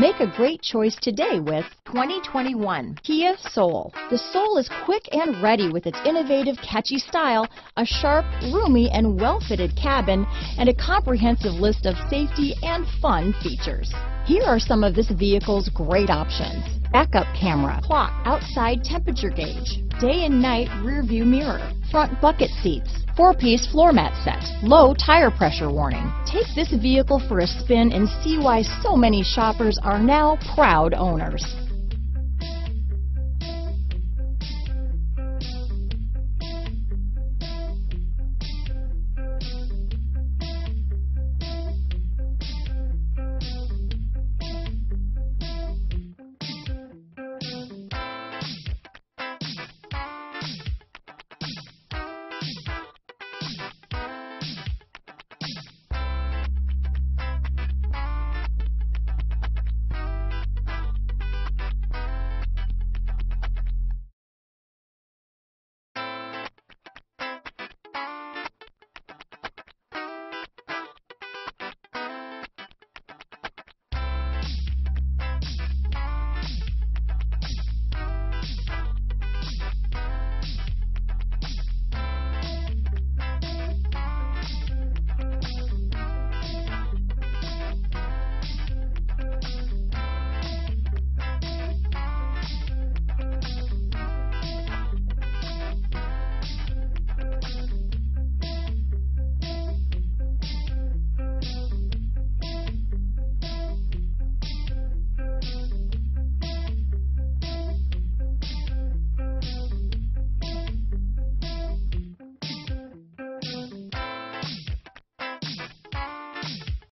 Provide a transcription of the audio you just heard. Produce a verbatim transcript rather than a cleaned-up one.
Make a great choice today with twenty twenty-one Kia Soul. The Soul is quick and ready with its innovative, catchy style, a sharp, roomy, and well-fitted cabin, and a comprehensive list of safety and fun features. Here are some of this vehicle's great options: backup camera, clock, outside temperature gauge, day and night rear view mirror, front bucket seats, four-piece floor mat set, low tire pressure warning. Take this vehicle for a spin and see why so many shoppers are now proud owners.